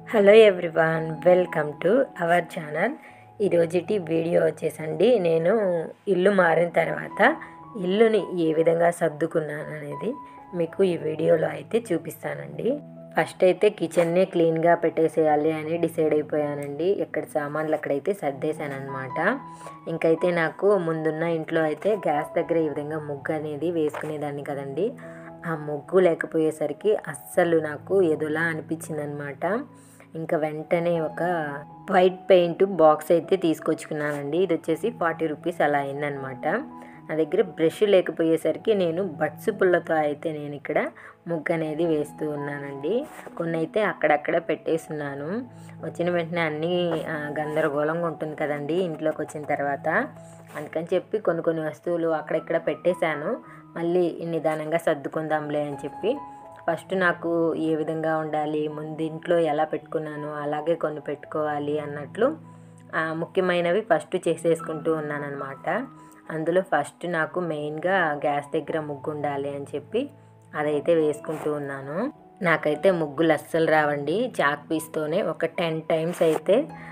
Hello everyone, welcome to our channel. ఈరోజుటి video వచ్చేసండి, నేను ఇల్లు మారిన తర్వాత ఇల్లుని ఏ విధంగా సర్దుకున్నాను అనేది మీకు ఈ వీడియోలో అయితే చూపిస్తానండి. ఫస్ట్ అయితే కిచెన్ని క్లీన్గా పెట్టేసేయాలి అని డిసైడ్ అయిపోయానండి. ఎక్కడ సామాన్లు అక్కడైతే సర్దేశాను అనమాట. ఇంకైతే నాకు ముందున్న ఇంట్లో అయితే గ్యాస్ దగ్గర ఈ విధంగా ముగ్గు అనేది వేసుకునేదాన్ని కదండి. ఆ ముగ్గు లేకపోయేసరికి అస్సలు నాకు ఏదోలా అనిపించింది అనమాట. ఇంకా వెంటనే ఒక వైట్ పెయింట్ బాక్స్ అయితే తీసుకొచ్చుకున్నానండి. ఇది వచ్చేసి 40 రూపీస్ అలా అయిందనమాట. నా దగ్గర బ్రష్ లేకపోయేసరికి నేను బట్స్ పుల్లతో అయితే నేను ఇక్కడ ముగ్గు అనేది వేస్తూ ఉన్నానండి. కొన్ని అయితే అక్కడక్కడ పెట్టేస్తున్నాను. వచ్చిన వెంటనే అన్నీ గందరగోళంగా ఉంటుంది కదండి ఇంట్లోకి వచ్చిన తర్వాత. అందుకని చెప్పి కొన్ని వస్తువులు అక్కడెక్కడ పెట్టేశాను. మళ్ళీ నిదానంగా సర్దుకుందాంలే అని చెప్పి ఫస్ట్ నాకు ఏ విధంగా ఉండాలి, ముందు ఇంట్లో ఎలా పెట్టుకున్నాను అలాగే కొన్ని పెట్టుకోవాలి అన్నట్లు ముఖ్యమైనవి ఫస్ట్ చేసేసుకుంటూ ఉన్నానన్నమాట. అందులో ఫస్ట్ నాకు మెయిన్గా గ్యాస్ దగ్గర ముగ్గు ఉండాలి అని చెప్పి అదైతే వేసుకుంటూ ఉన్నాను. నాకైతే ముగ్గులు అస్సలు రావండి. చాక్ పీస్తోనే ఒక 10 టైమ్స్ అయితే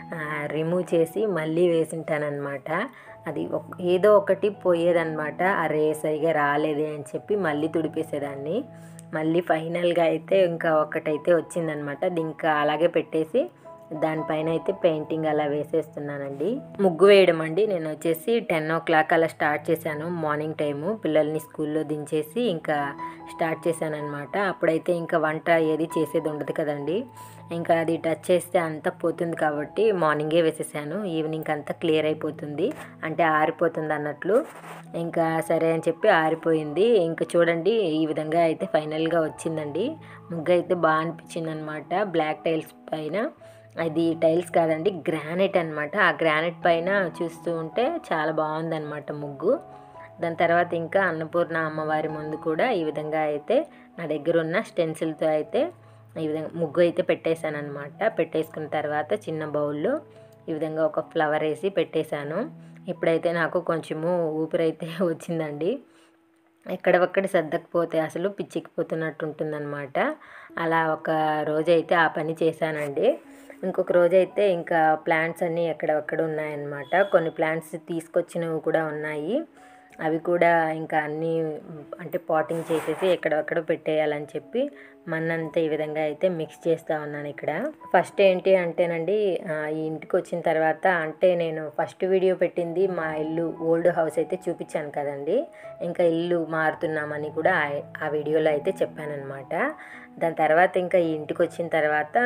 రిమూవ్ చేసి మళ్ళీ వేసింటానమాట. అది ఏదో ఒకటి పోయేదన్నమాట. అరే సరిగా రాలేదే అని చెప్పి మళ్ళీ తుడిపేసేదాన్ని. మళ్ళీ ఫైనల్గా అయితే ఇంకా ఒకటైతే వచ్చిందనమాట. అది ఇంకా అలాగే పెట్టేసి దానిపైన అయితే పెయింటింగ్ అలా వేసేస్తున్నానండి. ముగ్గు వేయడం అండి నేను వచ్చేసి 10 o'clock అలా స్టార్ట్ చేశాను. మార్నింగ్ టైము పిల్లల్ని స్కూల్లో దించేసి ఇంకా స్టార్ట్ చేశాను అనమాట. అప్పుడైతే ఇంకా వంట ఏది చేసేది ఉండదు కదండి. ఇంకా అది టచ్ చేస్తే అంతా పోతుంది కాబట్టి మార్నింగే వేసేసాను. ఈవినింగ్ అంతా క్లియర్ అయిపోతుంది, అంటే ఆరిపోతుంది అన్నట్లు. ఇంకా సరే అని చెప్పి ఆరిపోయింది. ఇంకా చూడండి ఈ విధంగా అయితే ఫైనల్గా వచ్చిందండి. ముగ్గు అయితే బాగా అనిపించింది అనమాట. బ్లాక్ టైల్స్ పైన, అది టైల్స్ కాదండి గ్రానైట్ అనమాట. ఆ గ్రానైట్ పైన చూస్తూ ఉంటే చాలా బాగుందన్నమాట ముగ్గు. దాని తర్వాత ఇంకా అన్నపూర్ణ అమ్మవారి ముందు కూడా ఈ విధంగా అయితే నా దగ్గర ఉన్న స్టెన్సిల్తో అయితే ఈ విధంగా ముగ్గు అయితే పెట్టేశాను అనమాట. పెట్టేసుకున్న తర్వాత చిన్న బౌల్లో ఈ విధంగా ఒక ఫ్లవర్ వేసి పెట్టేశాను. ఇప్పుడైతే నాకు కొంచెము ఊపిరైతే వచ్చిందండి. ఎక్కడొక్కడి సర్దకపోతే అసలు పిచ్చికిపోతున్నట్టు ఉంటుందన్నమాట. అలా ఒక రోజైతే ఆ పని చేశానండి. ఇంకొక రోజైతే ఇంకా ప్లాంట్స్ అన్నీ ఎక్కడెక్కడ ఉన్నాయన్నమాట. కొన్ని ప్లాంట్స్ తీసుకొచ్చినవి కూడా ఉన్నాయి. అవి కూడా ఇంకా అన్నీ అంటే పాటింగ్ చేసేసి ఎక్కడెక్కడ పెట్టేయాలని చెప్పి మన్నంతా ఈ విధంగా అయితే మిక్స్ చేస్తూ ఉన్నాను ఇక్కడ. ఫస్ట్ ఏంటి అంటేనండి, ఈ ఇంటికి వచ్చిన తర్వాత అంటే నేను ఫస్ట్ వీడియో పెట్టింది మా ఇల్లు ఓల్డ్ హౌస్ అయితే చూపించాను కదండి. ఇంకా ఇల్లు మారుతున్నామని కూడా ఆ వీడియోలో అయితే చెప్పానన్నమాట. దాని తర్వాత ఇంకా ఈ ఇంటికి వచ్చిన తర్వాత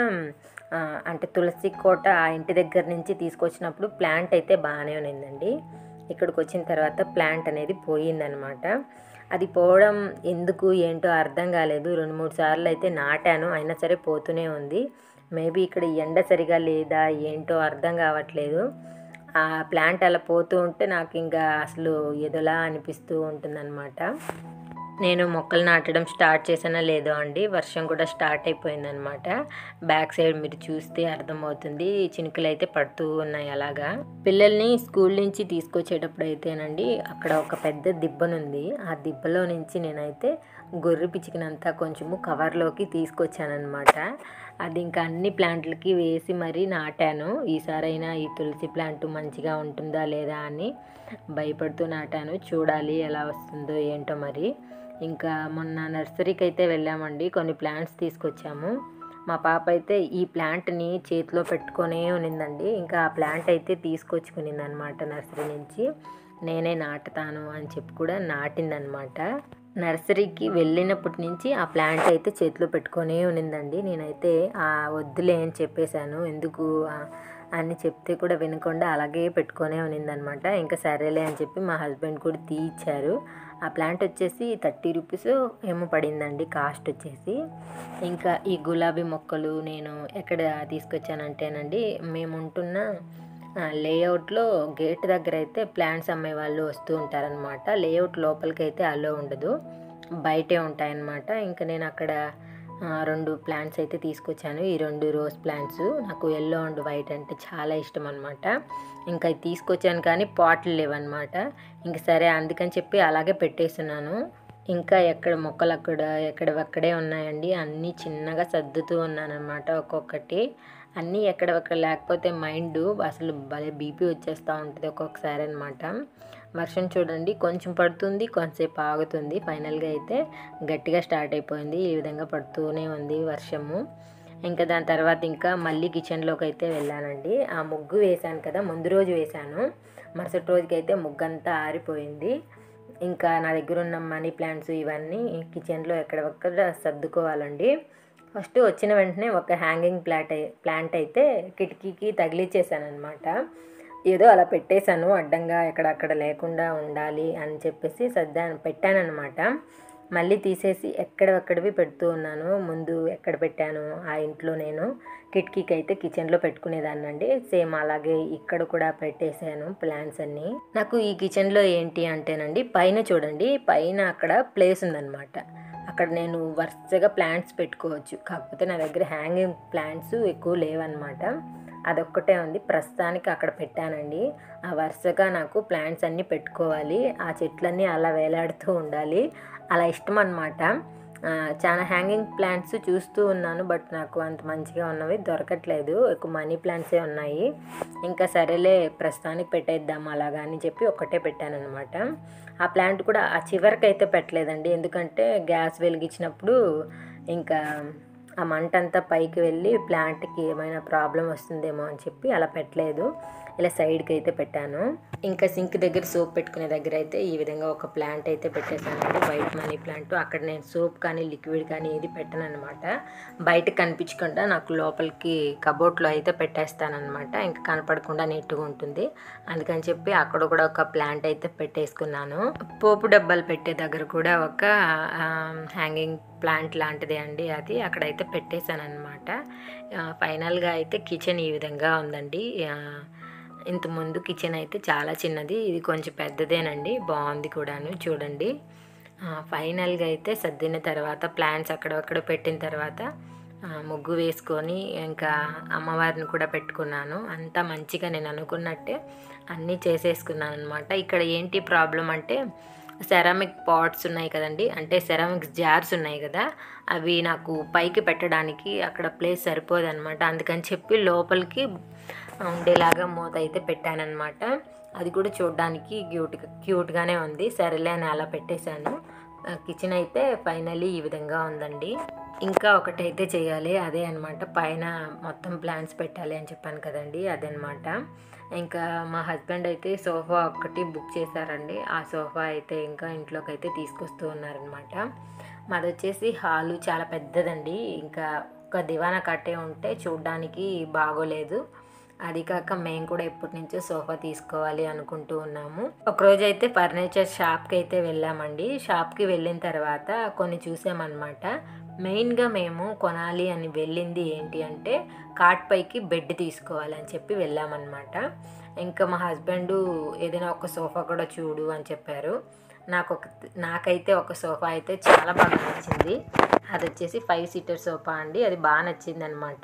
అంటే తులసి కోట ఆ ఇంటి దగ్గర నుంచి తీసుకొచ్చినప్పుడు ప్లాంట్ అయితే బాగానే ఉన్నిందండి. ఇక్కడికి వచ్చిన తర్వాత ప్లాంట్ అనేది పోయిందనమాట. అది పోవడం ఎందుకు ఏంటో అర్థం కాలేదు. 2-3 సార్లు అయితే నాటాను, అయినా సరే పోతూనే ఉంది. మేబీ ఇక్కడ ఎండ సరిగా లేదా ఏంటో అర్థం కావట్లేదు. ఆ ప్లాంట్ అలా పోతూ ఉంటే నాకు ఇంకా అసలు ఏదోలా అనిపిస్తూ ఉంటుందన్నమాట. నేను మొక్కలు నాటడం స్టార్ట్ చేసానో లేదో అండి, వర్షం కూడా స్టార్ట్ అయిపోయిందనమాట. బ్యాక్ సైడ్ మీరు చూస్తే అర్థమవుతుంది, చినుకులు అయితే పడుతూ ఉన్నాయి. అలాగా పిల్లల్ని స్కూల్ నుంచి తీసుకొచ్చేటప్పుడు అయితేనండి అక్కడ ఒక పెద్ద దిబ్బనుంది. ఆ దిబ్బలో నుంచి నేనైతే గొర్రె పిచ్చికినంతా కొంచెము కవర్లోకి తీసుకొచ్చానమాట. అది ఇంకా అన్ని ప్లాంట్లకి వేసి మరీ నాటాను. ఈసారైనా ఈ తులసి ప్లాంట్ మంచిగా ఉంటుందా లేదా అని భయపడుతూ నాటాను. చూడాలి ఎలా వస్తుందో ఏంటో మరి. ఇంకా మొన్న నర్సరీకి అయితే వెళ్ళామండి, కొన్ని ప్లాంట్స్ తీసుకొచ్చాము. మా పాప అయితే ఈ ప్లాంట్ని చేతిలో పెట్టుకొనే ఉన్నిందండి. ఇంకా ఆ ప్లాంట్ అయితే తీసుకొచ్చుకునింది అనమాట నర్సరీ నుంచి. నేనే నాటుతాను అని చెప్పి కూడా నాటిందనమాట. నర్సరీకి వెళ్ళినప్పటి నుంచి ఆ ప్లాంట్ అయితే చేతిలో పెట్టుకొనే ఉన్నిందండి. నేనైతే వద్దులే అని చెప్పేశాను, ఎందుకు అని చెప్తే కూడా వినకుండా అలాగే పెట్టుకొనే ఉన్నిందనమాట. ఇంకా సరేలే అని చెప్పి మా హస్బెండ్ కూడా తీయిచ్చారు. ఆ ప్లాంట్ వచ్చేసి 30 రూపీస్ ఏమో పడిందండి కాస్ట్ వచ్చేసి. ఇంకా ఈ గులాబీ మొక్కలు నేను ఎక్కడ తీసుకొచ్చానంటేనండి, మేము ఉంటున్న లేఅవుట్లో గేట్ దగ్గర అయితే ప్లాంట్స్ అమ్మే వాళ్ళు వస్తూ ఉంటారనమాట. లేఅవుట్ లోపలికి అయితే అలో ఉండదు, బయటే ఉంటాయన్నమాట. ఇంకా నేను అక్కడ 2 ప్లాంట్స్ అయితే తీసుకొచ్చాను. ఈ 2 రోజ్ ప్లాంట్స్ నాకు ఎల్లో అండ్ వైట్ అంటే చాలా ఇష్టం అనమాట. ఇంకా తీసుకొచ్చాను కానీ పాట్లు లేవన్నమాట. ఇంక సరే అందుకని చెప్పి అలాగే పెట్టేస్తున్నాను. ఇంకా ఎక్కడ మొక్కలు ఎక్కడవక్కడే ఉన్నాయండి. అన్నీ చిన్నగా సర్దుతూ ఉన్నానన్నమాట ఒక్కొక్కటి. అన్నీ ఎక్కడవక్కడ లేకపోతే మైండు అసలు భలే బీపీ వచ్చేస్తూ ఉంటుంది ఒక్కొక్కసారి అనమాట. వర్షం చూడండి కొంచెం పడుతుంది, కొంతసేపు ఆగుతుంది. ఫైనల్గా అయితే గట్టిగా స్టార్ట్ అయిపోయింది. ఈ విధంగా పడుతూనే ఉంది వర్షము. ఇంకా దాని తర్వాత ఇంకా మళ్ళీ కిచెన్లోకి అయితే వెళ్ళానండి. ఆ ముగ్గు వేశాను కదా, ముందు రోజు వేశాను. మరుసటి రోజుకైతే ముగ్గంతా ఆరిపోయింది. ఇంకా నా దగ్గర ఉన్న మనీ ప్లాంట్స్ ఇవన్నీ కిచెన్లో ఎక్కడొక్కడ సర్దుకోవాలండి. ఫస్ట్ వచ్చిన వెంటనే ఒక హ్యాంగింగ్ ప్లాంట్ అయితే కిటికీకి తగిలిచ్చేసాను అనమాట. ఏదో అలా పెట్టేశాను అడ్డంగా ఎక్కడక్కడ లేకుండా ఉండాలి అని చెప్పేసి పెట్టానన్నమాట. మళ్ళీ తీసేసి ఎక్కడెక్కడివి పెడుతూ ఉన్నాను. ముందు ఎక్కడ పెట్టాను ఆ ఇంట్లో నేను కిటికీకి అయితే కిచెన్లో పెట్టుకునేదాన్నండి. సేమ్ అలాగే ఇక్కడ కూడా పెట్టేశాను ప్లాంట్స్ అన్నీ. నాకు ఈ కిచెన్లో ఏంటి అంటేనండి, పైన చూడండి, పైన అక్కడ ప్లేస్ ఉందన్నమాట. అక్కడ నేను వరుసగా ప్లాంట్స్ పెట్టుకోవచ్చు. కాకపోతే నా దగ్గర హ్యాంగింగ్ ప్లాంట్స్ ఎక్కువ లేవన్నమాట. అదొక్కటే ఉంది. ప్రస్తుతానికి అక్కడ పెట్టానండి. ఆ వరుసగా నాకు ప్లాంట్స్ అన్నీ పెట్టుకోవాలి, ఆ చెట్లన్నీ అలా వేలాడుతూ ఉండాలి, అలా ఇష్టం అన్నమాట. చాలా హ్యాంగింగ్ ప్లాంట్స్ చూస్తూ ఉన్నాను, బట్ నాకు అంత మంచిగా ఉన్నవి దొరకట్లేదు. ఎక్కువ మనీ ప్లాంట్సే ఉన్నాయి. ఇంకా సరేలే ప్రస్తుతానికి పెట్టేద్దాం అలాగా అని చెప్పి ఒక్కటే పెట్టానన్నమాట. ఆ ప్లాంట్ కూడా ఆ చివరికి అయితే పెట్టలేదండి, ఎందుకంటే గ్యాస్ వెలిగించినప్పుడు ఇంకా ఆ మంట అంతా పైకి వెళ్ళి ప్లాంట్కి ఏమైనా ప్రాబ్లం వస్తుందేమో అని చెప్పి అలా పెట్టలేదు. ఇలా సైడ్కి అయితే పెట్టాను. ఇంకా సింక్ దగ్గర సోప్ పెట్టుకునే దగ్గర అయితే ఈ విధంగా ఒక ప్లాంట్ అయితే పెట్టేశానండి, వైట్ మనీ ప్లాంట్. అక్కడ నేను సోప్ కానీ లిక్విడ్ కానీ ఏది పెట్టను అనమాట. బయటకు కనిపించకుండా నాకు లోపలికి కబోర్డ్లో అయితే పెట్టేస్తానమాట. ఇంకా కనపడకుండా నీట్గా ఉంటుంది. అందుకని చెప్పి అక్కడ కూడా ఒక ప్లాంట్ అయితే పెట్టేసుకున్నాను. పోపు డబ్బాలు పెట్టే దగ్గర కూడా ఒక హ్యాంగింగ్ ప్లాంట్ లాంటిదే అండి, అది అక్కడైతే పెట్టేశాను అనమాట. ఫైనల్గా అయితే కిచెన్ ఈ విధంగా ఉందండి. ఇంతకుముందు కిచెన్ అయితే చాలా చిన్నది, ఇది కొంచెం పెద్దదేనండి, బాగుంది కూడాను చూడండి. ఫైనల్గా అయితే సర్దిన తర్వాత ప్లాంట్స్ అక్కడక్కడ పెట్టిన తర్వాత ముగ్గు వేసుకొని ఇంకా అమ్మవారిని కూడా పెట్టుకున్నాను. అంతా మంచిగా నేను అనుకున్నట్టే అన్నీ చేసేసుకున్నాను అనమాట. ఇక్కడ ఏంటి ప్రాబ్లం అంటే సెరామిక్ పాట్స్ ఉన్నాయి కదండి, అంటే సెరామిక్స్ జార్స్ ఉన్నాయి కదా, అవి నాకు పైకి పెట్టడానికి అక్కడ ప్లేస్ సరిపోదన్నమాట. అందుకని చెప్పి లోపలికి ఉండేలాగా మూత అయితే పెట్టానన్నమాట. అది కూడా చూడడానికి క్యూట్గానే ఉంది. సరేలే అని అలా పెట్టేశాను. కిచెన్ అయితే ఫైనల్లీ ఈ విధంగా ఉందండి. ఇంకా ఒకటైతే చేయాలి, అదే అనమాట, పైన మొత్తం ప్లాంట్స్ పెట్టాలి అని చెప్పాను కదండి, అదనమాట. ఇంకా మా హస్బెండ్ అయితే సోఫా ఒక్కటి బుక్ చేశారండి. ఆ సోఫా అయితే ఇంకా ఇంట్లోకి అయితే తీసుకొస్తూ ఉన్నారనమాట. మాది వచ్చేసి హాలు చాలా పెద్దదండి. ఇంకా ఒక దివానా కట్టే ఉంటే చూడ్డానికి బాగోలేదు. అది కాక మేము కూడా ఎప్పటి నుంచో సోఫా తీసుకోవాలి అనుకుంటూ ఉన్నాము. ఒకరోజు అయితే ఫర్నిచర్ షాప్కి అయితే వెళ్ళామండి. షాప్కి వెళ్ళిన తర్వాత కొన్ని చూసామన్నమాట. మెయిన్గా మేము కొనాలి అని వెళ్ళింది ఏంటి అంటే కాట్ పైకి బెడ్ తీసుకోవాలని చెప్పి వెళ్ళామన్నమాట. ఇంకా మా హస్బెండ్ ఏదైనా ఒక సోఫా కూడా చూడు అని చెప్పారు. నాకైతే ఒక సోఫా అయితే చాలా బాగా నచ్చింది. అది వచ్చేసి 5 సీటర్ సోఫా అండి. అది బాగా నచ్చింది అనమాట.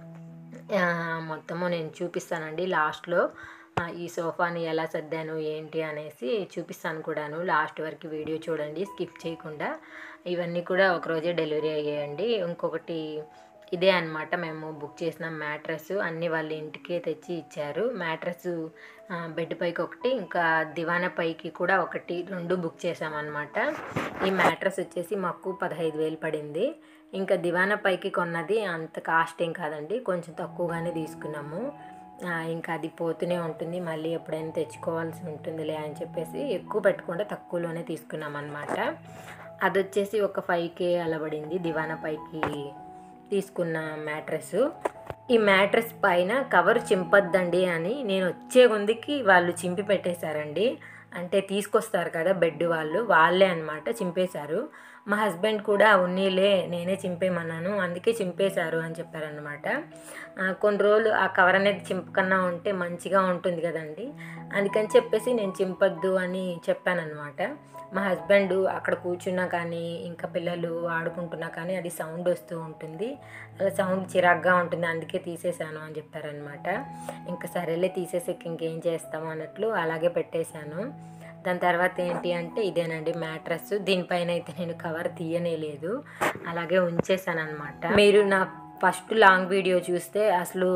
మొత్తము నేను చూపిస్తానండి లాస్ట్లో. ఈ సోఫాని ఎలా సర్దాను ఏంటి అనేసి చూపిస్తాను కూడాను. లాస్ట్ వరకు వీడియో చూడండి, స్కిప్ చేయకుండా. ఇవన్నీ కూడా ఒకరోజే డెలివరీ అయ్యాయండి. ఇంకొకటి ఇదే అనమాట, మేము బుక్ చేసిన మ్యాట్రస్ అన్నీ వాళ్ళ ఇంటికే తెచ్చి ఇచ్చారు. మ్యాట్రస్ బెడ్ పైకి ఒకటి, ఇంకా దివానా పైకి కూడా ఒకటి, 2 బుక్ చేసామన్నమాట. ఈ మ్యాట్రస్ వచ్చేసి మాకు 15,000 పడింది. ఇంకా దివానా పైకి కొన్నది అంత కాస్ట్ ఏం కాదండి, కొంచెం తక్కువగానే తీసుకున్నాము. ఇంకా అది పోతూనే ఉంటుంది, మళ్ళీ ఎప్పుడైనా తెచ్చుకోవాల్సి ఉంటుందిలే అని చెప్పేసి ఎక్కువ పెట్టుకుంటే తక్కువలోనే తీసుకున్నాం అనమాట. అది వచ్చేసి ఒక 5K అలా పడింది దివానా పైకి తీసుకున్న మ్యాట్రస్. ఈ మ్యాట్రస్ పైన కవర్ చింపొద్దండి అని నేను వచ్చే ముందుకి వాళ్ళు చింపి పెట్టేశారండి. అంటే తీసుకొస్తారు కదా బెడ్ వాళ్ళే అనమాట చింపేశారు. మా హస్బెండ్ కూడా ఉన్నీలే నేనే చింపేయమన్నాను అందుకే చింపేశారు అని చెప్పారనమాట. కొన్ని రోజులు ఆ కవర్ అనేది చింపకన్నా ఉంటే మంచిగా ఉంటుంది కదండి, అందుకని చెప్పేసి నేను చింపొద్దు అని చెప్పానన్నమాట. మా హస్బెండ్ అక్కడ కూర్చున్నా కానీ ఇంకా పిల్లలు ఆడుకుంటున్నా కానీ అది సౌండ్ వస్తూ ఉంటుంది, అలా సౌండ్ చిరాగ్గా ఉంటుంది, అందుకే తీసేశాను అని చెప్పారనమాట. ఇంకా సరేలే తీసేసి ఇంకేం చేస్తాము అన్నట్లు అలాగే పెట్టేశాను. దాని తర్వాత ఏంటి అంటే ఇదేనండి మ్యాట్రస్. దీనిపైన అయితే నేను కవర్ తీయనే లేదు, అలాగే ఉంచేసాను అనమాట. మీరు నా ఫస్ట్ లాంగ్ వీడియో చూస్తే అసలు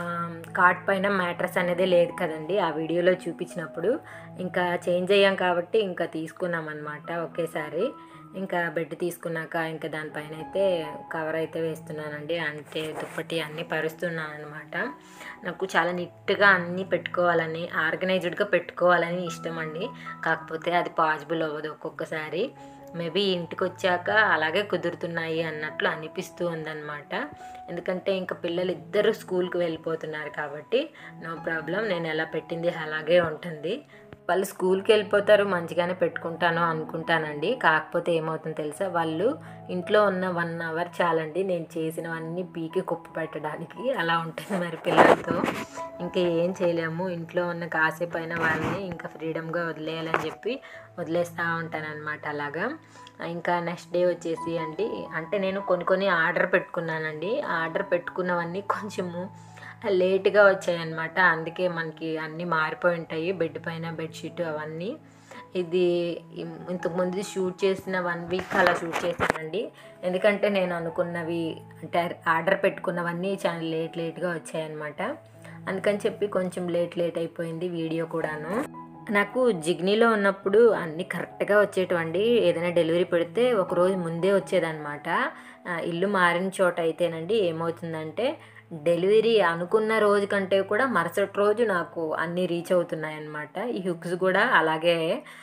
కాట్ పైన మ్యాట్రస్ అనేది లేదు కదండి. ఆ వీడియోలో చూపించినప్పుడు ఇంకా చేంజ్ అయ్యాం కాబట్టి ఇంకా తీసుకున్నాం అనమాట ఒకేసారి. ఇంకా బెడ్ తీసుకున్నాక ఇంకా దానిపైన అయితే కవర్ అయితే వేస్తున్నానండి, అంటే దుప్పటి అన్నీ పరుస్తున్నాను అనమాట. నాకు చాలా నీట్గా అన్నీ పెట్టుకోవాలని, ఆర్గనైజ్డ్గా పెట్టుకోవాలని ఇష్టం అండి. కాకపోతే అది పాసిబుల్ అవ్వదు ఒక్కొక్కసారి. మేబీ ఇంటికి వచ్చాక అలాగే కుదురుతున్నాయి అన్నట్లు అనిపిస్తూ ఉందన్నమాట. ఎందుకంటే ఇంకా పిల్లలు ఇద్దరు స్కూల్కి వెళ్ళిపోతున్నారు కాబట్టి నో ప్రాబ్లం, నేను ఎలా పెట్టింది అలాగే ఉంటుంది. వాళ్ళు స్కూల్కి వెళ్ళిపోతారు, మంచిగానే పెట్టుకుంటాను అనుకుంటానండి. కాకపోతే ఏమవుతుందో తెలుసా, వాళ్ళు ఇంట్లో ఉన్న 1 అవర్ చాలండి నేను చేసినవన్నీ పీకి కుప్ప పెట్టడానికి. అలా ఉంటుంది మరి పిల్లలతో, ఇంకా ఏం చేయలేము. ఇంట్లో ఉన్న కాసేపు అయినా వాళ్ళని ఇంకా ఫ్రీడమ్గా వదిలేయాలని చెప్పి వదిలేస్తూ ఉంటాను అనమాట. అలాగా ఇంకా నెక్స్ట్ డే వచ్చేసి అండి, అంటే నేను కొన్ని ఆర్డర్ పెట్టుకున్నానండి. ఆర్డర్ పెట్టుకున్నవన్నీ కొంచెము లేట్గా వచ్చాయన్నమాట. అందుకే మనకి అన్నీ మారిపోయి ఉంటాయి, బెడ్ పైన బెడ్షీట్ అవన్నీ. ఇది ఇంతకుముందు షూట్ చేసిన 1 వీక్ అలా షూట్ చేశానండి. ఎందుకంటే నేను అనుకున్నవి అంటే ఆర్డర్ పెట్టుకున్నవన్నీ చాలా లేట్గా వచ్చాయన్నమాట. అందుకని చెప్పి కొంచెం లేట్ అయిపోయింది వీడియో కూడాను. నాకు జిగ్నీలో ఉన్నప్పుడు అన్నీ కరెక్ట్గా వచ్చేటివండి. ఏదైనా డెలివరీ పెడితే ఒకరోజు ముందే వచ్చేదన్నమాట. ఇల్లు మారిన చోట అయితేనండి ఏమవుతుందంటే డెలివరీ అనుకున్న రోజు కంటే కూడా మరుసటి రోజు నాకు అన్నీ రీచ్ అవుతున్నాయి అన్నమాట. ఈ హుక్స్ కూడా అలాగే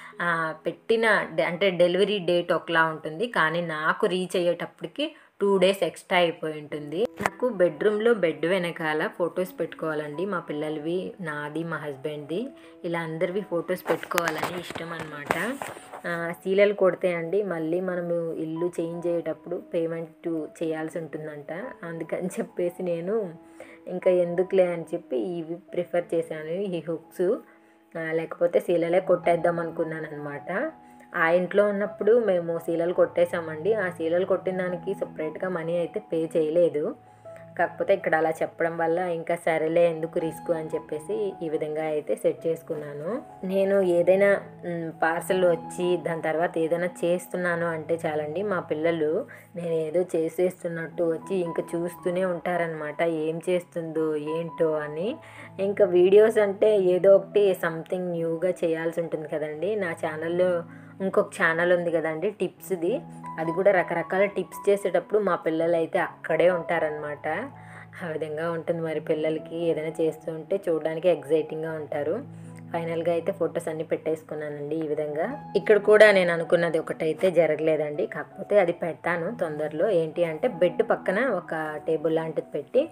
పెట్టిన అంటే డెలివరీ డేట్ ఒకలా ఉంటుంది, కానీ నాకు రీచ్ అయ్యేటప్పటికి 2 డేస్ ఎక్స్ట్రా అయిపోయి ఉంటుంది. నాకు బెడ్రూమ్లో బెడ్ వెనకాల ఫొటోస్ పెట్టుకోవాలండి, మా పిల్లలవి, నాది, మా హస్బెండ్ది, ఇలా అందరివి ఫొటోస్ పెట్టుకోవాలని ఇష్టం అనమాట. సీలలు కొడితే అండి మళ్ళీ మనము ఇల్లు చేంజ్ అయ్యేటప్పుడు పేమెంట్ చేయాల్సి ఉంటుందంట. అందుకని చెప్పేసి నేను ఇంకా ఎందుకులే అని చెప్పి ఇవి ప్రిఫర్ చేశాను, ఈ హుక్స్. లేకపోతే సీలలే కొట్టేద్దాం అనుకున్నాను అనమాట. ఆ ఇంట్లో ఉన్నప్పుడు మేము సీలలు కొట్టేసామండి. ఆ సీలలు కొట్టిన దానికి సపరేట్గా మనీ అయితే పే చేయలేదు. కాకపోతే ఇక్కడ అలా చెప్పడం వల్ల ఇంకా సరేలే ఎందుకు రిస్క్ అని చెప్పేసి ఈ విధంగా అయితే సెట్ చేసుకున్నాను. నేను ఏదైనా పార్సల్ వచ్చి దాని తర్వాత ఏదైనా చేస్తున్నాను అంటే చాలండి, మా పిల్లలు నేను ఏదో చేసేస్తున్నట్టు వచ్చి ఇంకా చూస్తూనే ఉంటారనమాట, ఏం చేస్తుందో ఏంటో అని. ఇంకా వీడియోస్ అంటే ఏదో ఒకటి సంథింగ్ న్యూగా చేయాల్సి ఉంటుంది కదండి. నా ఛానల్లో ఇంకొక ఛానల్ ఉంది కదండి టిప్స్ది, అది కూడా రకరకాల టిప్స్ చేసేటప్పుడు మా పిల్లలు అయితే అక్కడే ఉంటారనమాట. ఆ విధంగా ఉంటుంది మరి, పిల్లలకి ఏదైనా చేస్తూ ఉంటే చూడడానికి ఎగ్జైటింగ్గా ఉంటారు. ఫైనల్గా అయితే ఫొటోస్ అన్నీ పెట్టేసుకున్నానండి ఈ విధంగా. ఇక్కడ కూడా నేను అనుకున్నది ఒకటైతే జరగలేదండి, కాకపోతే అది పెడతాను తొందరలో. ఏంటి అంటే బెడ్ పక్కన ఒక టేబుల్ లాంటిది పెట్టి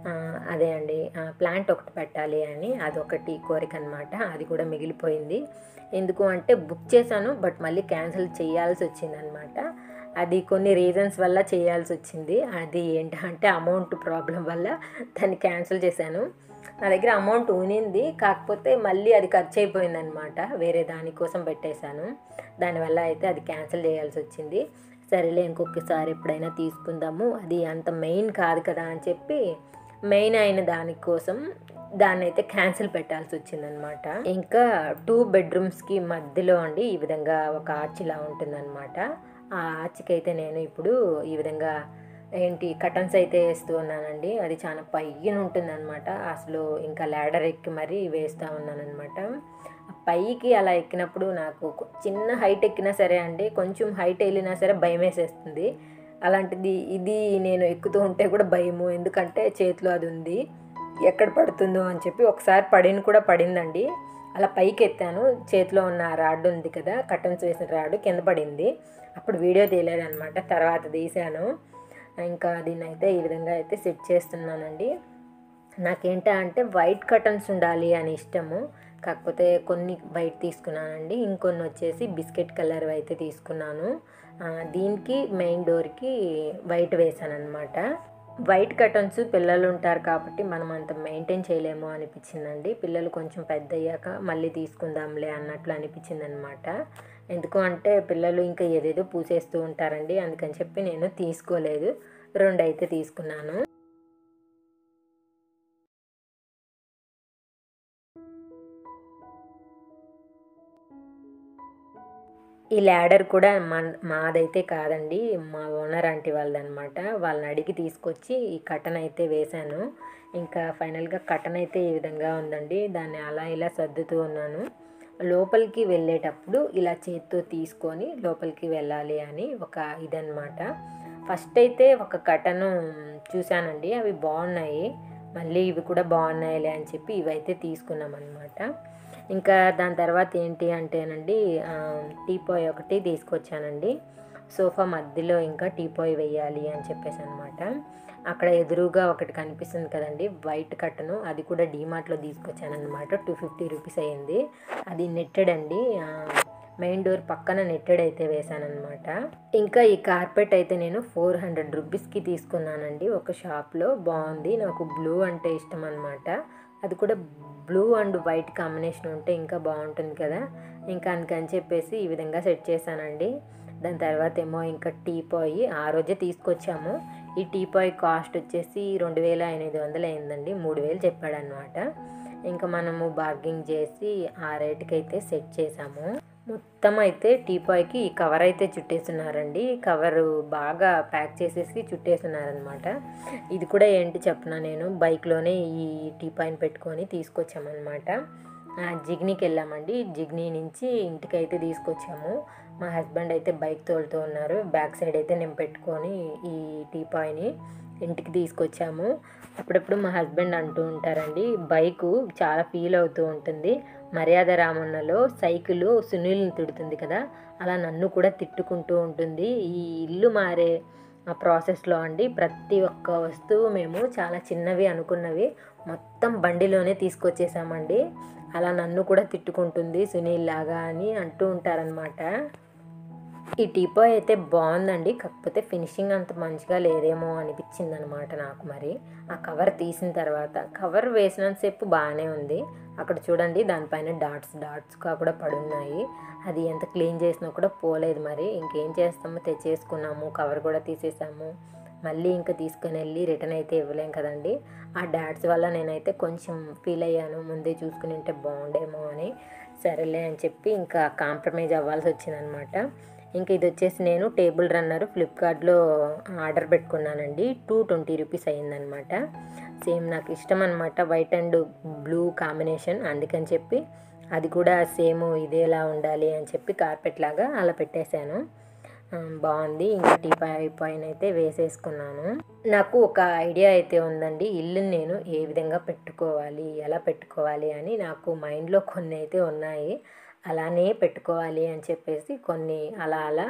అదే అండి ప్లాంట్ ఒకటి పెట్టాలి అని అదొకటి కోరిక అనమాట. అది కూడా మిగిలిపోయింది. ఎందుకు అంటే బుక్ చేశాను బట్ మళ్ళీ క్యాన్సిల్ చేయాల్సి వచ్చిందనమాట. అది కొన్ని రీజన్స్ వల్ల చేయాల్సి వచ్చింది. అది ఏంటంటే అమౌంట్ ప్రాబ్లం వల్ల దాన్ని క్యాన్సిల్ చేశాను. నా దగ్గర అమౌంట్ ఉన్నింది, కాకపోతే మళ్ళీ అది ఖర్చు అయిపోయిందనమాట, వేరే దానికోసం పెట్టేశాను. దానివల్ల అయితే అది క్యాన్సిల్ చేయాల్సి వచ్చింది. సరేలే ఇంకొకసారి ఎప్పుడైనా తీసుకుందాము, అది అంత మెయిన్ కాదు కదా అని చెప్పి మెయిన్ అయిన దానికోసం దాన్ని అయితే క్యాన్సిల్ పెట్టాల్సి వచ్చిందనమాట. ఇంకా 2 బెడ్రూమ్స్కి మధ్యలో అండి ఈ విధంగా ఒక ఆర్చిలా ఉంటుందన్నమాట. ఆ ఆర్చికి అయితే నేను ఇప్పుడు ఈ విధంగా కటన్స్ అయితే వేస్తూ ఉన్నానండి. అది చాలా పైన ఉంటుందన్నమాట. అసలు ఇంకా ల్యాడర్ ఎక్కి మరీ వేస్తూ ఉన్నానమాట. పైకి అలా ఎక్కినప్పుడు నాకు చిన్న హైట్ ఎక్కినా సరే అండి, కొంచెం హైట్ వెళ్ళినా సరే భయం వేసేస్తుంది. అలాంటిది ఇది నేను ఎక్కుతూ ఉంటే కూడా భయము, ఎందుకంటే చేతిలో అది ఉంది, ఎక్కడ పడుతుందో అని చెప్పి. ఒకసారి పడిందండి. అలా పైకి ఎత్తాను, చేతిలో ఉన్న రాడ్ ఉంది కదా, కర్టన్స్ వేసిన రాడ్ కింద పడింది. అప్పుడు వీడియో తీయలేదన్నమాట, తర్వాత తీశాను. ఇంకా దీన్ని అయితే ఈ విధంగా అయితే సెట్ చేస్తున్నానండి. నాకేంటంటే వైట్ కర్టన్స్ ఉండాలి అని ఇష్టము, కాకపోతే కొన్ని వైట్ తీసుకున్నానండి, ఇంకొన్ని వచ్చేసి బిస్కెట్ కలర్ అయితే తీసుకున్నాను. దీనికి మెయిన్ డోర్కి వైట్ వేసాను అనమాట. వైట్ కర్టన్స్ పిల్లలు ఉంటారు కాబట్టి మనం అంత మెయింటైన్ చేయలేము అనిపించిందండి. పిల్లలు కొంచెం పెద్ద అయ్యాక మళ్ళీ తీసుకుందాంలే అన్నట్లు అనిపించింది అనమాట. ఎందుకు అంటే పిల్లలు ఇంకా ఏదేదో పూసేస్తూ ఉంటారండి, అందుకని చెప్పి నేను తీసుకోలేదు. 2 అయితే తీసుకున్నాను. ఈ ల్యాడర్ కూడా మాదైతే కాదండి, మా ఓనర్ ఆంటీ వాళ్ళదనమాట. వాళ్ళని అడిగి తీసుకొచ్చి ఈ కటన్ అయితే వేశాను. ఇంకా ఫైనల్గా కటన్ అయితే ఈ విధంగా ఉందండి. దాన్ని అలా ఇలా సర్దుతూ ఉన్నాను. లోపలికి వెళ్ళేటప్పుడు ఇలా చేత్తో తీసుకొని లోపలికి వెళ్ళాలి అని ఒక ఇదనమాట. ఫస్ట్ అయితే ఒక కటను చూశానండి, అవి బాగున్నాయి, మళ్ళీ ఇవి కూడా బాగున్నాయిలే అని చెప్పి ఇవైతే తీసుకున్నాం అనమాట. ఇంకా దాని తర్వాత ఏంటి అంటేనండి, టీపాయ్ ఒకటి తీసుకొచ్చానండి. సోఫా మధ్యలో ఇంకా టీపాయ్ వేయాలి అని చెప్పేసి అనమాట. అక్కడ ఎదురుగా ఒకటి కనిపిస్తుంది కదండి వైట్ కట్టను, అది కూడా డీమార్ట్లో తీసుకొచ్చాను అనమాట. 250 రూపీస్ అయ్యింది. అది నెట్టెడ్ అండి, మెయిన్ డోర్ పక్కన నెట్టెడ్ అయితే వేశానమాట. ఇంకా ఈ కార్పెట్ అయితే నేను 400 రూపీస్కి తీసుకున్నానండి ఒక షాప్లో. బాగుంది, నాకు బ్లూ అంటే ఇష్టం అనమాట. అది కూడా బ్లూ అండ్ వైట్ కాంబినేషన్ ఉంటే ఇంకా బాగుంటుంది కదా. ఇంకా అందుకని చెప్పేసి ఈ విధంగా సెట్ చేశానండి. దాని తర్వాత ఏమో ఇంకా టీపాయ్ ఆ రోజే తీసుకొచ్చాము. ఈ టీపాయ్ కాస్ట్ వచ్చేసి 2800 అయిందండి. 3000 చెప్పాడనమాట. ఇంకా మనము బార్గింగ్ చేసి ఆ రేటుకి అయితే సెట్ చేసాము. మొత్తం అయితే టీపాయ్కి ఈ కవర్ అయితే చుట్టేస్తున్నారండి. కవరు బాగా ప్యాక్ చేసేసి చుట్టేస్తున్నారనమాట. ఇది కూడా ఏంటి చెప్పిన, నేను బైక్లోనే ఈ టీపాయ్ని పెట్టుకొని తీసుకొచ్చామన్నమాట. జిగ్నీకి వెళ్ళామండి. జిగ్నీ నుంచి ఇంటికి అయితే తీసుకొచ్చాము. మా హస్బెండ్ అయితే బైక్ తోలుతూ ఉన్నారు, బ్యాక్ సైడ్ అయితే నేను పెట్టుకొని ఈ టీపాయ్ని ఇంటికి తీసుకొచ్చాము. అప్పుడప్పుడు మా హస్బెండ్ అంటూ ఉంటారండి, బైకు చాలా ఫీల్ అవుతూ ఉంటుంది. మర్యాద రామన్నలో సైకిల్ సునీల్ని తిడుతుంది కదా, అలా నన్ను కూడా తిట్టుకుంటూ ఉంటుంది. ఈ ఇల్లు మారే ఆ ప్రాసెస్లో అండి ప్రతి ఒక్క వస్తువు మేము చాలా చిన్నవి అనుకున్నవి మొత్తం బండిలోనే తీసుకొచ్చేసామండి. అలా నన్ను కూడా తిట్టుకుంటుంది సునీల్ లాగా అని అంటూ ఉంటారనమాట. ఈ టీపాయ్ అయితే బాగుందండి, కాకపోతే ఫినిషింగ్ అంత మంచిగా లేదేమో అనిపించింది అనమాట నాకు. మరి ఆ కవర్ తీసిన తర్వాత, కవర్ వేసినంతసేపు బాగానే ఉంది. అక్కడ చూడండి దానిపైన డాట్స్గా కూడా పడున్నాయి. అది ఎంత క్లీన్ చేసినా కూడా పోలేదు. మరి ఇంకేం చేస్తామో, తెచ్చేసుకున్నాము, కవర్ కూడా తీసేసాము. మళ్ళీ ఇంకా తీసుకుని వెళ్ళి రిటర్న్ అయితే ఇవ్వలేం కదండి. ఆ డాట్స్ వల్ల నేనైతే కొంచెం ఫీల్ అయ్యాను, ముందే చూసుకుని ఉంటే బాగుండేమో అని. సరేలే అని చెప్పి ఇంకా కాంప్రమైజ్ అవ్వాల్సి వచ్చిందనమాట. ఇంకా ఇది వచ్చేసి నేను టేబుల్ రన్నర్ ఫ్లిప్కార్ట్లో ఆర్డర్ పెట్టుకున్నానండి. 220 రూపీస్ అయ్యిందనమాట. సేమ్ నాకు ఇష్టం అనమాట, వైట్ అండ్ బ్లూ కాంబినేషన్. అందుకని చెప్పి అది కూడా సేమ్ ఇదేలా ఉండాలి అని చెప్పి కార్పెట్ లాగా అలా పెట్టేశాను. బాగుంది. ఇంకా టీపాయ్ పైన అయితే వేసేసుకున్నాను. నాకు ఒక ఐడియా అయితే ఉందండి, ఇల్లుని నేను ఏ విధంగా పెట్టుకోవాలి, ఎలా పెట్టుకోవాలి అని నాకు మైండ్లో కొన్ని అయితే ఉన్నాయి. అలానే పెట్టుకోవాలి అని చెప్పేసి కొన్ని అలా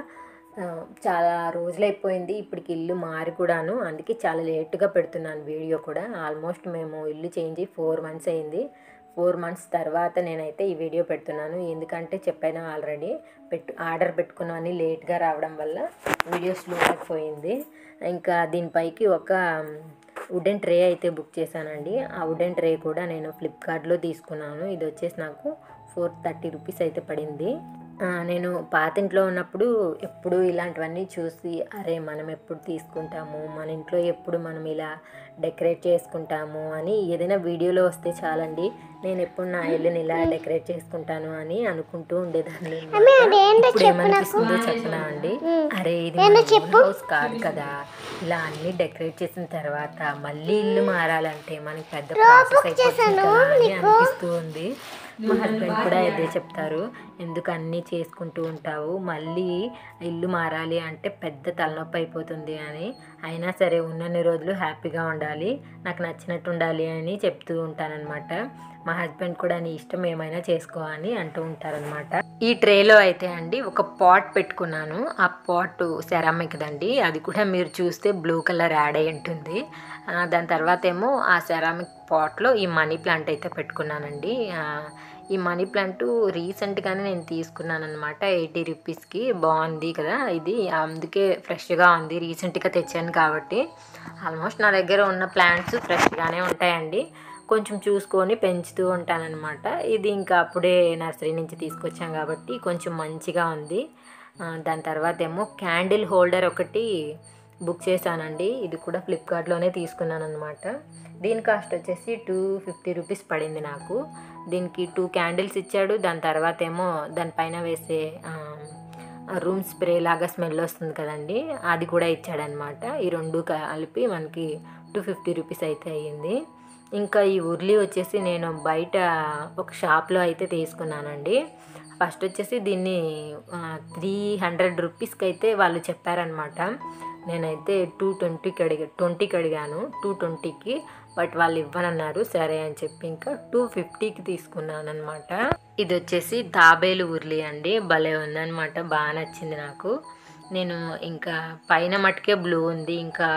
చాలా రోజులైపోయింది ఇప్పటికి ఇల్లు మారి కూడాను. అందుకే చాలా లేట్గా పెడుతున్నాను వీడియో కూడా. ఆల్మోస్ట్ మేము ఇల్లు చేంజ్ 4 మంత్స్ అయింది. 4 మంత్స్ తర్వాత నేనైతే ఈ వీడియో పెడుతున్నాను. ఎందుకంటే చెప్పాను ఆల్రెడీ, ఆర్డర్ పెట్టుకున్నాను, లేట్గా రావడం వల్ల వీడియో స్లో అయిపోయింది. ఇంకా దీనిపైకి ఒక వుడెన్ ట్రే అయితే బుక్ చేశానండి. ఆ వుడెన్ ట్రే కూడా నేను ఫ్లిప్కార్ట్లో తీసుకున్నాను. ఇది వచ్చేసి నాకు 430 రూపీస్ అయితే పడింది. నేను పాతింట్లో ఉన్నప్పుడు ఎప్పుడు ఇలాంటివన్నీ చూసి, అరే మనం ఎప్పుడు తీసుకుంటాము, మన ఇంట్లో ఎప్పుడు మనం ఇలా డెకరేట్ చేసుకుంటాము అని ఏదైనా వీడియోలో వస్తే చాలండి, నేను ఎప్పుడు నా ఇల్లుని ఇలా డెకరేట్ చేసుకుంటాను అని అనుకుంటూ ఉండేదాన్ని. ఇప్పుడు ఏమనిపిస్తుందో చెప్పనా అండి, అరే ఇది మన ఓన్ హౌస్ కాదు కదా, ఇలా అన్నీ డెకరేట్ చేసిన తర్వాత మళ్ళీ ఇల్లు మారాలంటే మనకి పెద్ద ప్రాసెస్ అయిపోతుంది కదా అని అనిపిస్తూ ఉంది. మా హస్బెండ్ కూడా ఇదే చెప్తారు, ఎందుకు అన్నీ చేసుకుంటూ ఉంటావు, మళ్ళీ ఇల్లు మారాలి అంటే పెద్ద తలనొప్పి అయిపోతుంది అని. అయినా సరే ఉన్నన్ని రోజులు హ్యాపీగా ఉండాలి, నాకు నచ్చినట్టు ఉండాలి అని చెప్తూ ఉంటానన్నమాట. మా హస్బెండ్ కూడా నీ ఇష్టం ఏమైనా చేసుకో అని అంటూ ఉంటారనమాట. ఈ ట్రేలో అయితే అండి ఒక పాట్ పెట్టుకున్నాను. ఆ పాట్ సెరామిక్ దండి, అది కూడా మీరు చూస్తే బ్లూ కలర్ యాడ్ అయి ఉంటుంది. దాని తర్వాత ఏమో ఆ సెరామిక్ పాట్లో ఈ మనీ ప్లాంట్ అయితే పెట్టుకున్నానండి. ఈ మనీ ప్లాంట్ రీసెంట్గానే నేను తీసుకున్నాను అనమాట, 80 రూపీస్కి. బాగుంది కదా ఇది, అందుకే ఫ్రెష్గా ఉంది, రీసెంట్గా తెచ్చాను కాబట్టి. ఆల్మోస్ట్ నా దగ్గర ఉన్న ప్లాంట్స్ ఫ్రెష్గానే ఉంటాయండి, కొంచెం చూసుకొని పెంచుతూ ఉంటానన్నమాట. ఇది ఇంకా అప్పుడే నర్సరీ నుంచి తీసుకొచ్చాం కాబట్టి కొంచెం మంచిగా ఉంది. దాని తర్వాత ఏమో క్యాండిల్ హోల్డర్ ఒకటి బుక్ చేశానండి. ఇది కూడా ఫ్లిప్కార్ట్లోనే తీసుకున్నాను అనమాట. దీని కాస్ట్ వచ్చేసి 250 రూపీస్ పడింది నాకు. దీనికి 2 క్యాండిల్స్ ఇచ్చాడు. దాని తర్వాత ఏమో దానిపైన వేసే రూమ్ స్ప్రే లాగా స్మెల్ వస్తుంది కదండి, అది కూడా ఇచ్చాడనమాట. ఈ రెండు కలిపి మనకి 250 రూపీస్ అయితే అయ్యింది. ఇంకా ఈ ఉర్లి వచ్చేసి నేను బయట ఒక షాప్లో అయితే తీసుకున్నానండి. ఫస్ట్ వచ్చేసి దీన్ని 300 రూపీస్కి అయితే వాళ్ళు చెప్పారనమాట. నేనైతే 20కి అడిగాను, 220కి. బట్ వాళ్ళు ఇవ్వనన్నారు. సరే అని చెప్పి ఇంకా 250కి తీసుకున్నాను అనమాట. ఇది వచ్చేసి తాబేలు ఉర్లి అండి, భలే ఉందనమాట, బాగా నచ్చింది నాకు. నేను ఇంకా పైన మట్టుకే బ్లూ ఉంది,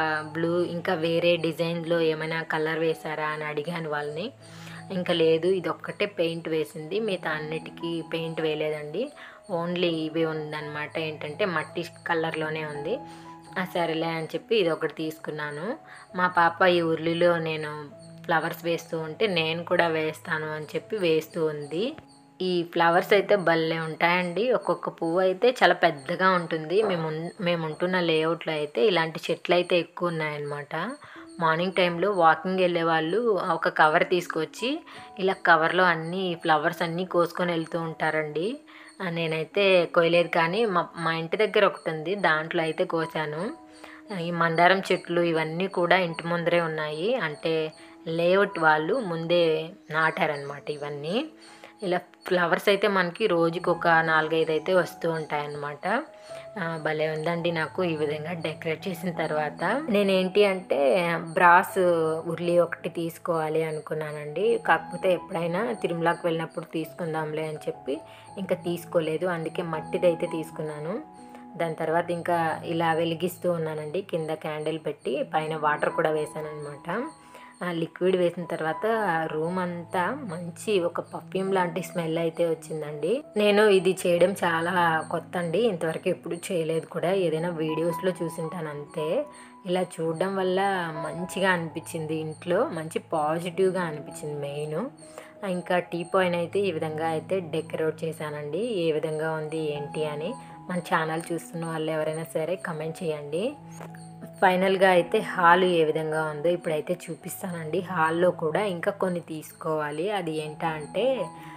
ఇంకా వేరే డిజైన్లో ఏమైనా కలర్ వేసారా అని అడిగాను వాళ్ళని. ఇంకా లేదు, ఇది ఒక్కటే పెయింట్ వేసింది, మిగతా అన్నిటికీ పెయింట్ వేయలేదండి. ఓన్లీ ఇవి ఉందన్నమాట, ఏంటంటే మట్టి కలర్లోనే ఉంది. సరేలే అని చెప్పి ఇది ఒకటి తీసుకున్నాను. మా పాప ఈ ఉర్లిలో నేను ఫ్లవర్స్ వేస్తూ ఉంటే నేను కూడా వేస్తాను అని చెప్పి వేస్తూ ఉంది. ఈ ఫ్లవర్స్ అయితే భలే ఉంటాయండి. ఒక్కొక్క పువ్వు అయితే చాలా పెద్దగా ఉంటుంది. మేము ఉంటున్న లేఅవుట్లో అయితే ఇలాంటి చెట్లు అయితే ఎక్కువ ఉన్నాయన్నమాట. మార్నింగ్ టైంలో వాకింగ్ వెళ్ళే వాళ్ళు ఒక కవర్ తీసుకొచ్చి ఇలా కవర్లో అన్ని ఫ్లవర్స్ అన్నీ కోసుకొని వెళ్తూ ఉంటారండి. నేనైతే కోయలేదు, కానీ మా ఇంటి దగ్గర ఒకటి ఉంది, దాంట్లో అయితే కోసాను. ఈ మందారం చెట్లు ఇవన్నీ కూడా ఇంటి ముందరే ఉన్నాయి, అంటే లేఅవుట్ వాళ్ళు ముందే నాటారనమాట ఇవన్నీ. ఇలా ఫ్లవర్స్ అయితే మనకి రోజుకి ఒక 4-5 అయితే వస్తూ ఉంటాయన్నమాట. భలే ఉందండి. నాకు ఈ విధంగా డెకరేట్ చేసిన తర్వాత నేనేంటి అంటే బ్రాస్ ఉర్లి ఒకటి తీసుకోవాలి అనుకున్నానండి. కాకపోతే ఎప్పుడైనా తిరుమలకి వెళ్ళినప్పుడు తీసుకుందాంలే అని చెప్పి ఇంకా తీసుకోలేదు, అందుకే మట్టిది అయితే తీసుకున్నాను. దాని తర్వాత ఇంకా ఇలా వెలిగిస్తూ ఉన్నానండి, కింద క్యాండిల్ పెట్టి పైన వాటర్ కూడా వేసాను అనమాట. లిక్విడ్ వేసిన తర్వాత రూమ్ అంతా మంచి ఒక పర్ఫ్యూమ్ లాంటి స్మెల్ అయితే వచ్చిందండి. నేను ఇది చేయడం చాలా కొత్త అండి, ఇంతవరకు ఎప్పుడు చేయలేదు కూడా, ఏదైనా వీడియోస్లో చూసింటాను అంతే. ఇలా చూడడం వల్ల మంచిగా అనిపించింది, ఇంట్లో మంచి పాజిటివ్గా అనిపించింది మెయిన్. ఇంకా టీ పాయింట్ అయితే ఈ విధంగా అయితే డెకరేట్ చేశానండి. ఏ విధంగా ఉంది ఏంటి అని మన ఛానల్ చూస్తున్న వాళ్ళు ఎవరైనా సరే కమెంట్ చేయండి. ఫైనల్గా అయితే హాల్ ఏ విధంగా ఉందో ఇప్పుడైతే చూపిస్తానండి. హాల్లో కూడా ఇంకా కొన్ని తీసుకోవాలి. అది ఏంటంటే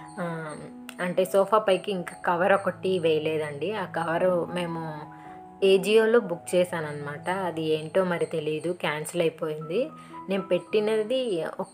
అంటే సోఫా పైకి ఇంకా కవర్ ఒకటి వేయలేదండి. ఆ కవరు మేము ఏజియోలో బుక్ చేశాను అనమాట. అది ఏంటో మరి తెలియదు, క్యాన్సిల్ అయిపోయింది. నేను పెట్టినది ఒక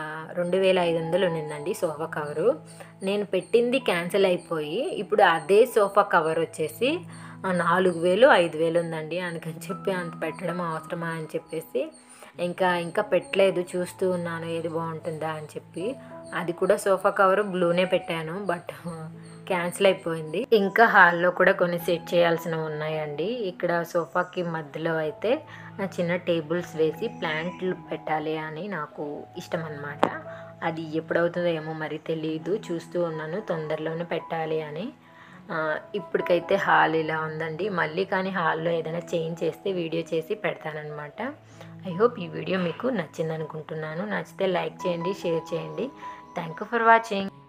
2500 ఉన్నిందండి సోఫా కవరు. నేను పెట్టింది క్యాన్సిల్ అయిపోయి ఇప్పుడు అదే సోఫా కవర్ వచ్చేసి 4000 5000 ఉందండి. అందుకని చెప్పి అంత పెట్టడం అవసరమా అని చెప్పేసి ఇంకా పెట్టలేదు, చూస్తూ ఉన్నాను ఏది బాగుంటుందా అని చెప్పి. అది కూడా సోఫా కవర్ బ్లూనే పెట్టాను, బట్ క్యాన్సిల్ అయిపోయింది. ఇంకా హాల్లో కూడా కొన్ని సెట్ చేయాల్సినవి ఉన్నాయండి. ఇక్కడ సోఫాకి మధ్యలో అయితే చిన్న టేబుల్స్ వేసి ప్లాంట్లు పెట్టాలి అని నాకు ఇష్టం అన్నమాట. అది ఎప్పుడవుతుందో ఏమో మరి తెలియదు, చూస్తూ ఉన్నాను, తొందరలోనే పెట్టాలి అని. ఇప్పటికైతే హాల్ ఇలా ఉందండి. మళ్ళీ కానీ హాల్లో ఏదైనా చేంజ్ చేస్తే వీడియో చేసి పెడతానన్నమాట. ఐ హోప్ ఈ వీడియో మీకు నచ్చింది అనుకుంటున్నాను. నచ్చితే లైక్ చేయండి, షేర్ చేయండి. Thank you for watching.